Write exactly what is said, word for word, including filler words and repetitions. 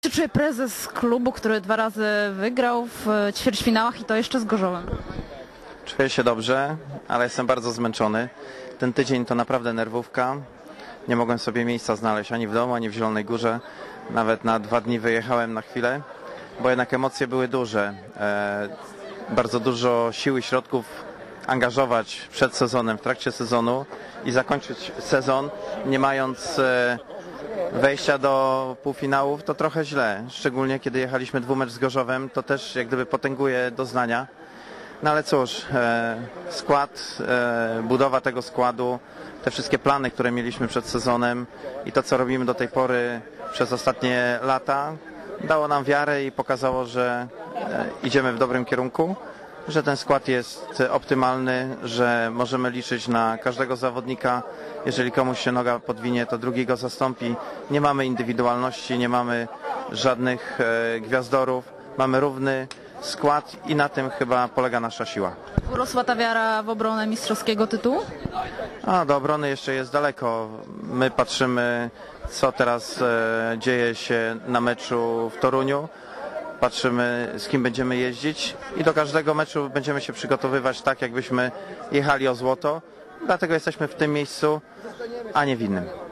się czuje prezes klubu, który dwa razy wygrał w ćwierćfinałach i to jeszcze z Gorzowem? Czuję się dobrze, ale jestem bardzo zmęczony. Ten tydzień to naprawdę nerwówka. Nie mogłem sobie miejsca znaleźć ani w domu, ani w Zielonej Górze. Nawet na dwa dni wyjechałem na chwilę, bo jednak emocje były duże. E, bardzo dużo sił i środków angażować przed sezonem, w trakcie sezonu i zakończyć sezon nie mając e, wejścia do półfinałów, to trochę źle. Szczególnie kiedy jechaliśmy dwumecz z Gorzowem, to też jak gdyby potęguje doznania. No ale cóż, e, skład, e, budowa tego składu, te wszystkie plany, które mieliśmy przed sezonem i to, co robimy do tej pory przez ostatnie lata, dało nam wiarę i pokazało, że e, idziemy w dobrym kierunku, że ten skład jest optymalny, że możemy liczyć na każdego zawodnika. Jeżeli komuś się noga podwinie, to drugi go zastąpi. Nie mamy indywidualności, nie mamy żadnych e, gwiazdorów, mamy równy skład i na tym chyba polega nasza siła. Urosła ta wiara w obronę mistrzowskiego tytułu? A do obrony jeszcze jest daleko. My patrzymy, co teraz e, dzieje się na meczu w Toruniu. Patrzymy, z kim będziemy jeździć i do każdego meczu będziemy się przygotowywać tak, jakbyśmy jechali o złoto. Dlatego jesteśmy w tym miejscu, a nie w innym.